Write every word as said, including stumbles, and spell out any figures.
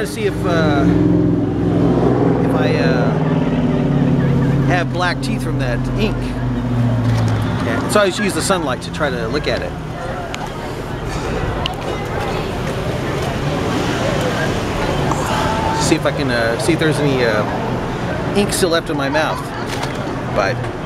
wanted to see if uh, if I uh, have black teeth from that ink. Yeah, so I just use the sunlight to try to look at it. See if I can uh, see if there's any uh, ink still left in my mouth. But